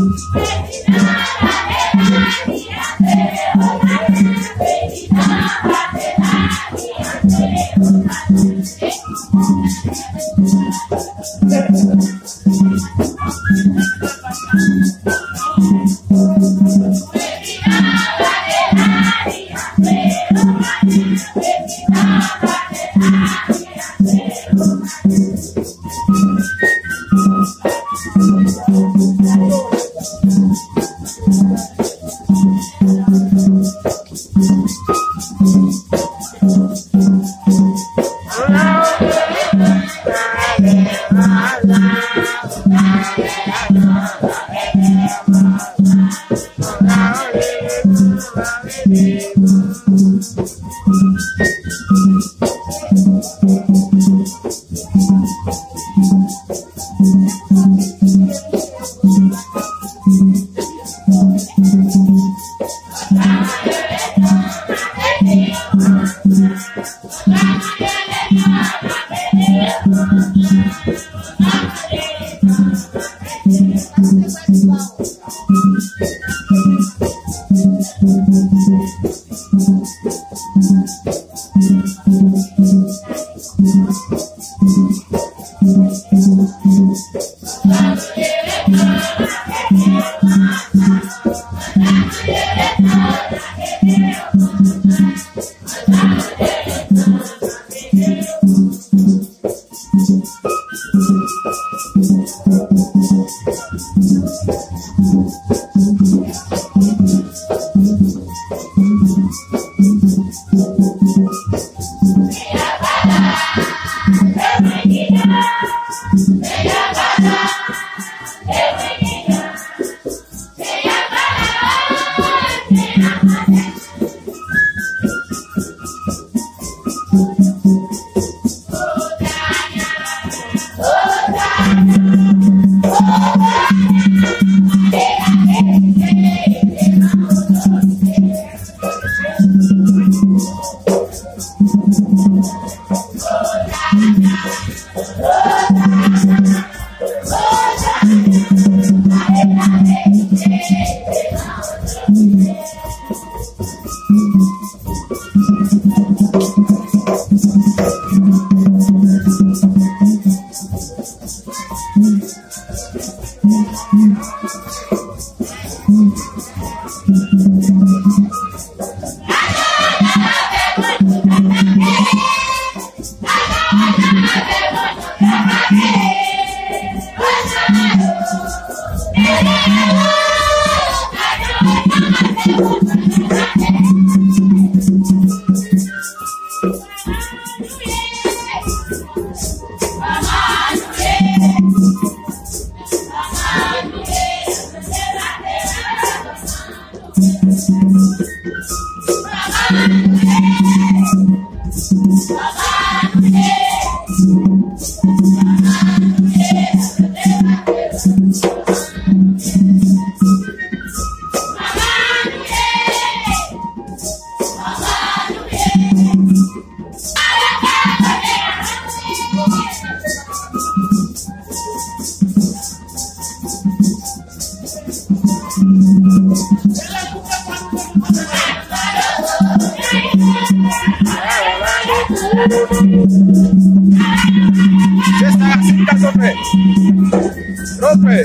Rompe.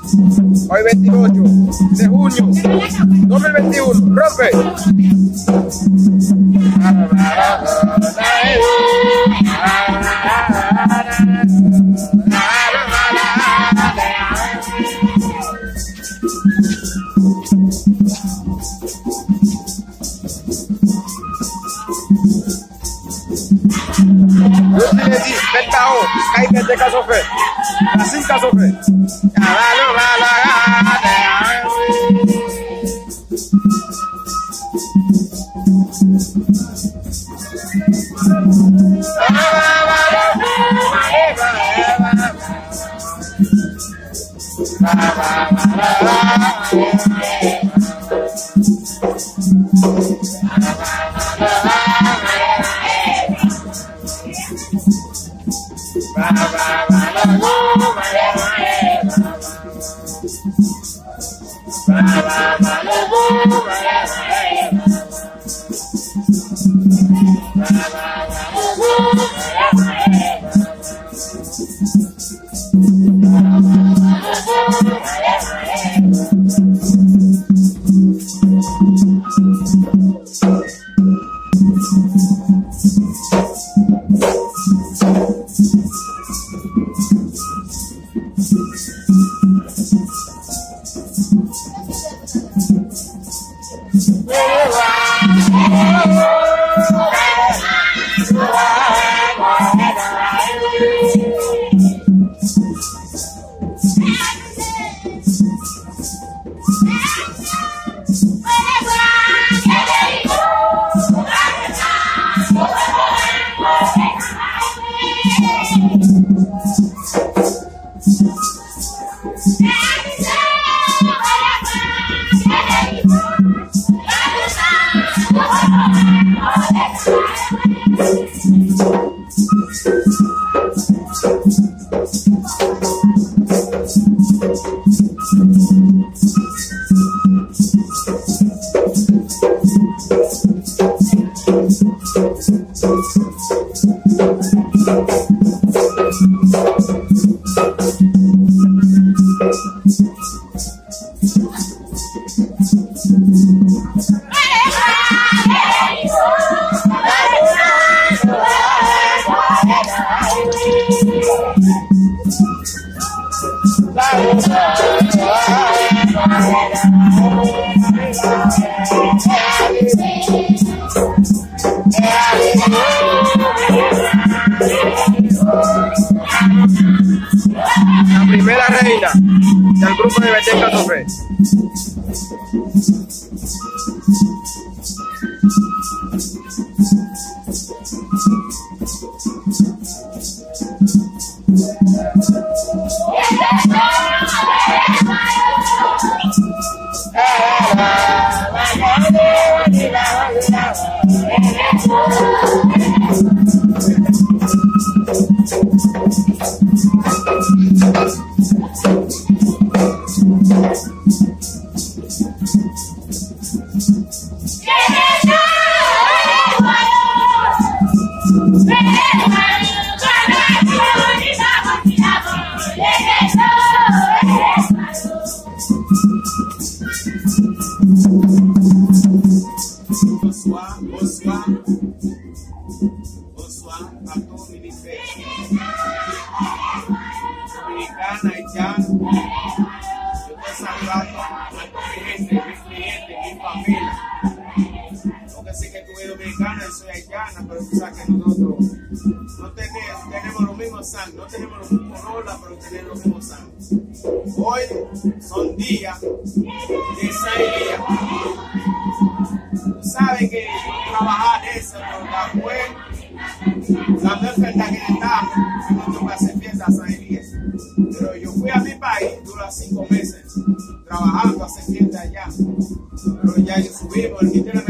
Hoy 28 de junio 2021. Rompe. Betao, kai bete kasofe. Asin kasofe. Kalalo balaga. La primera reina del grupo de Betén Casofé. Bonsoir a todo ministerio dominicana, haitiana. Yo estoy saludando a toda mi gente, mis clientes, mi familia. Porque sé que tú eres dominicana y soy haitiana, pero tú sabes que nosotros no tenemos los mismos sangre, no tenemos los mismos rolas, pero tenemos los mismos sangre. Hoy son días de Sairía. Tú sabes que trabajar eso, pero la oferta que estamos, no tengo que hacer fiesta a San Elías. Pero yo fui a mi país, duró 5 meses trabajando, hacer fiesta allá. Pero ya yo subimos, el